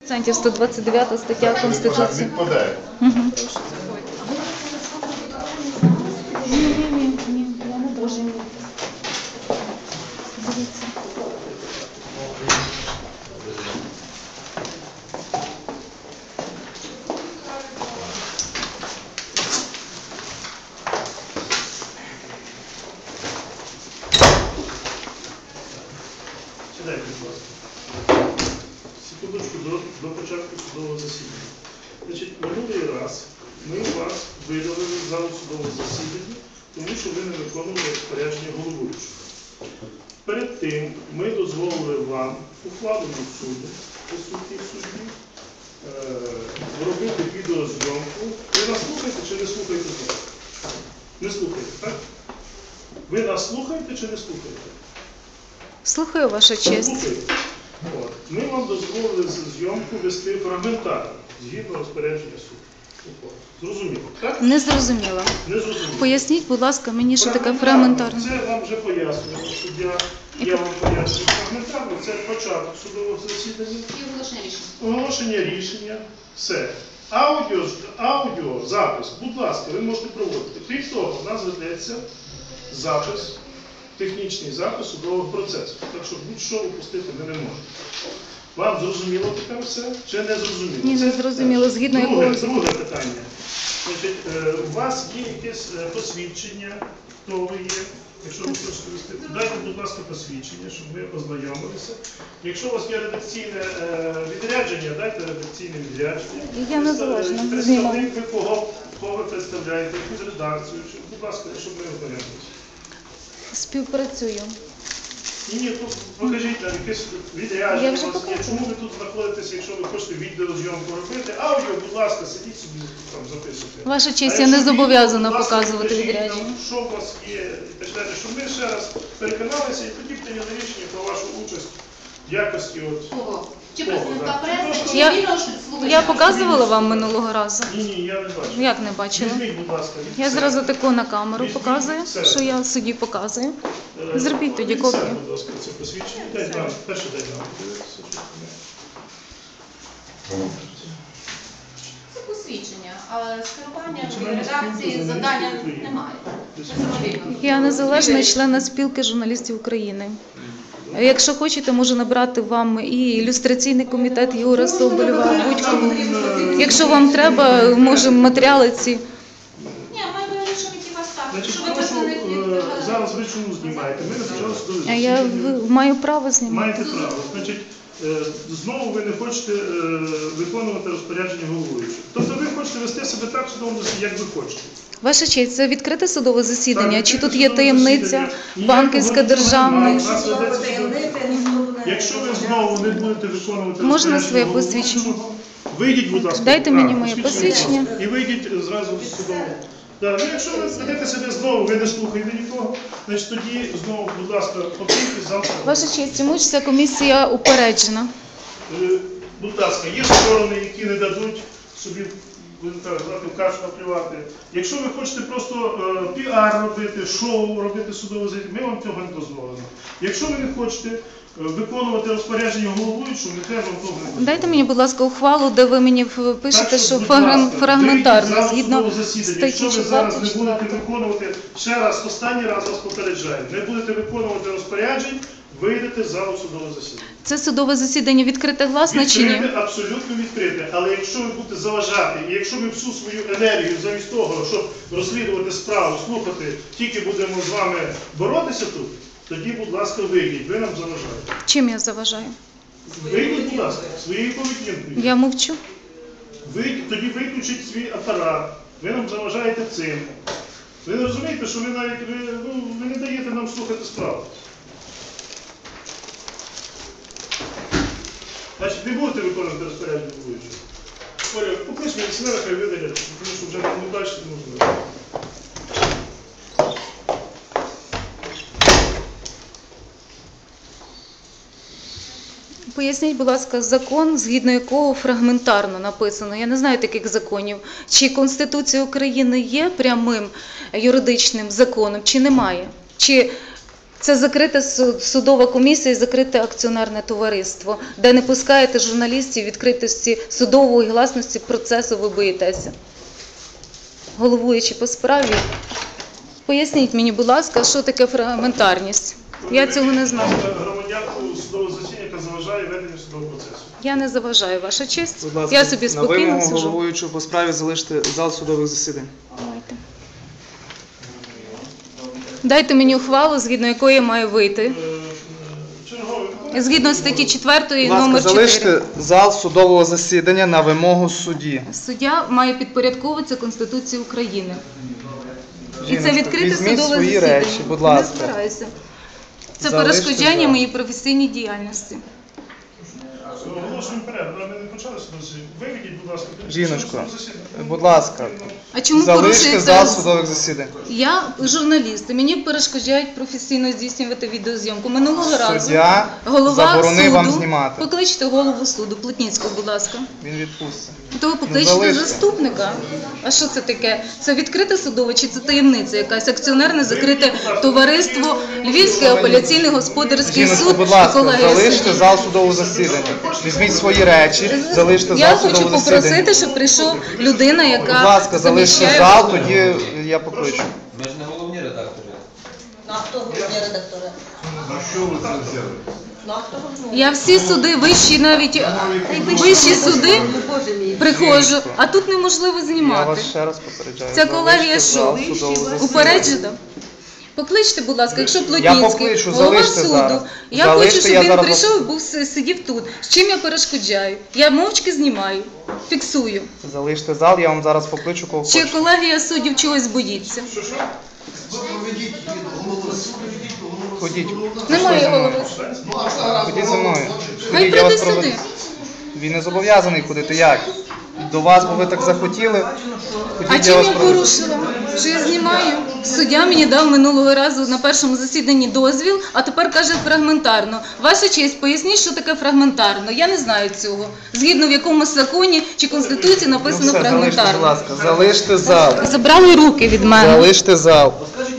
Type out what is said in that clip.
129 стаття Конституції. Відпадає. Ні, я не дуже. Дивіться. Сідайте, будь ласка. Секундочку до початку судового засідання. Значить, минулий раз ми вас видалили з залу судового засідання, тому що ви не виконували розпорядження головуючого. Перед тим ми дозволили вам ухваленому суду, присутній судді, робити відеозйомку. Ви нас слухаєте чи не слухаєте зараз? Не слухаєте, так? Ви нас слухаєте чи не слухаєте? Слухаю, ваша честь. От. Ми вам дозволили зйомку вести фрагментарно, згідно розпорядження суду. Зрозуміло, так? Не зрозуміла. Не зрозуміло. Поясніть, будь ласка, мені, що таке фрагментарно. Це вам вже пояснював суддя. Я вам пояснюю. Фрагментарно – це початок судового засідання. І оголошення рішення. Оголошення рішення. Все. Аудіо, запис, будь ласка, ви можете проводити. Крім того, в нас ведеться запис, технічний запис судового процесу. Так що будь-що упустити ми не можемо. Вам зрозуміло таке все? Чи не зрозуміло? Ні, не зрозуміло. Згідно якого... Друге питання. Значить, у вас є якесь посвідчення, хто ви є? Якщо ви хочете вести, дайте, будь ласка, посвідчення, щоб ми ознайомилися. Якщо у вас є редакційне відрядження, дайте редакційне відрядження. Я незалежно знімаю. Представник ви кого ви представляєте, яку редакцію, будь ласка, щоб ми ознайомилися. Співпрацюю. Ні, тут покажіть нам якесь відрядження. Я вже показала. Чому ви тут знаходитеся, якщо ви хочете відеозйомку робити? Аудіо, будь ласка, сидіть собі там записуйте. Ваша честь, я не зобов'язана показувати відрядження. Що у вас є, і так далі, щоб ми ще раз переконалися і тоді прийняли рішення про вашу участь в якості от... Кого? Чи Кого, представника так? преси, чи Я- вільного слухача? Я показувала вам минулого разу. Ні, я не бачу. Як не бачила? Візьміть, будь ласка. від Я себе. зразу таку на камеру Візьміть показую, від себе. що я судді показую. Е, Зробіть тоді від себе, копію. будь ласка, це посвідчення. Дай нам, перше дай нам. Це посвідчення, але скерування Національна редакції спілка завдання журналістів України. немає. Це самовільно. Я незалежний член спілки журналістів України. Якщо хочете, можу набрати вам і ілюстраційний комітет Юра Соболєва, будь-кого. Якщо вам треба, можемо матеріали ці. Ні, ми вирішимо, які вас ставки. Значить, Що ви прошу, представник зараз ви чому знімаєте? Ми не почали судове А я засідання. маю право знімати. Маєте право. Значить, знову ви не хочете виконувати розпорядження головуючого. Тобто ви хочете вести себе так в судовому засіданні, як ви хочете. Ваша честь, це відкрите судове засідання? Так, Чи відкрите тут є судове таємниця засідання. банківська, Ніякого державна? нічого немає. У нас ведеться судове- Якщо ви знову не будете виконувати Можна розпорядження своє головуючого, посвідчення? вийдіть, будь ласка. Дайте мені моє будь посвідчення. ласка. І вийдіть зразу з судового. Ну, якщо ви ведете себе знову, ви не слухаєте нікого, значить тоді знову, будь ласка, покиньте завтра. Ваша честь, чому ж ця комісія упереджена? Будь ласка, є сторони, які не дадуть собі, будемо так казати, в кашу наплювати. Якщо ви хочете просто піар робити, шоу робити судове засідання, ми вам цього не дозволимо. Якщо ви не хочете виконувати розпорядження головуючого, ми теж вам того не дозволимо. Дайте мені, будь ласка, ухвалу, де ви мені пишете, Так що будь ласка, фрагментарно, вийдіть згідно з залу судового засідання. статті Якщо ви зараз 4. не будете виконувати, ще раз, останній раз вас попереджаю, не будете виконувати розпоряджень, вийдете з залу судового засідання. Це судове засідання відкрите гласно чи ні? Відкрите, абсолютно відкрите. Але якщо ви будете заважати, і якщо ми всю свою енергію замість того, щоб розслідувати справу, слухати, тільки будемо з вами боротися тут, тоді, будь ласка, вийдіть, ви нам заважаєте. Чим я заважаю? Вийдіть, будь ласка, своєю поведінкою. Я мовчу. Тоді виключіть свій апарат. Ви нам заважаєте цим. Ви не розумієте, що ви навіть ви не даєте нам слухати справу. Значить, не будете виконувати розпорядження головуючого. Оля, поклич міліціонера, хай видалять, тому що вже не далі не можна. Поясніть, будь ласка, закон, згідно якого фрагментарно написано. Я не знаю таких законів. Чи Конституція України є прямим юридичним законом, чи немає? Чи Це закрита судова комісія і закрите акціонерне товариство, де не пускаєте журналістів, відкритості судової гласності процесу ви боїтеся. Головуючи по справі, поясніть мені, будь ласка, що таке фрагментарність? Я цього не знаю. Громадянку судового засідання, яка заважає веденню судового процесу. Я не заважаю, ваша честь. Будь ласка, Я собі на спокійно вимогу сиджу. головуючого по справі залишити зал судових засідань. Давайте. Дайте мені ухвалу, згідно якої я маю вийти. Черговий. Згідно статті 4 Будь ласка, номер 4. залишити зал судового засідання на вимогу судді. Суддя має підпорядковуватися Конституції України. І це Жіночко, відкрите візьміть судове свої засідання. речі, будь ласка. Не збираюся. Це Залиште перешкоджання зал. моїй професійній діяльності. Оголошуємо перерву, але ми не почали судове засідання. Виведіть, будь ласка. Жіночко, судове засідання. будь ласка, А чому залиште порушується? зал судових засідань. Я журналіст, і мені перешкоджають професійно здійснювати відеозйомку. Минулого разу Суддя голова заборонив суду, вам знімати. покличте голову суду, Плотніцького, будь ласка. Він відпуститься. Того покличте залиште. заступника. А що це таке? Це відкрите судове чи це таємниця якась? Акціонерне закрите товариство, Львівський апеляційний господарський Жіночко, суд будь і ласка, колегія залиште суддів. зал судового засідання. Візьміть свої речі, залиште Я зал хочу судового засідання. попросити, щоб прийшов людина, яка Будь ласка, залиште заміщає- зал, тоді я покличу. Ми ж не головні редактори. Ну, а хто головні редактори? Ну, а хто головний? Я всі суди, вищі навіть вищі суди Боже мій. приходжу, а тут неможливо Я знімати. вас ще раз попереджаю. Ця колегія Залиште що? зал судового засідання. Упереджена? Покличте, будь ласка, якщо Я Плотніцький, покличу, голова залиште суду, зараз. я Залиште, хочу, щоб я він зараз прийшов і вас- був сидів тут. З чим я перешкоджаю? Я мовчки знімаю, фіксую. Залиште зал, я вам зараз покличу кого Чи хочете. колегія суддів чогось боїться? Ходіть. Немає голови. Ходіть за мною. Хай Ходіть, я прийде вас проведу. сюди. Він не зобов'язаний ходити. Як? До вас, бо ви так захотіли. А Ходіть, я чим вас я проведу. порушила? Що я знімаю? Суддя мені дав минулого разу на першому засіданні дозвіл, а тепер каже фрагментарно. Ваша честь, поясніть, що таке фрагментарно. Я не знаю цього. Згідно в якомусь законі чи Конституції Ну написано все, залиште, будь фрагментарно. ласка. Залиште зал. Забрали руки від мене. Залиште зал. Скажіть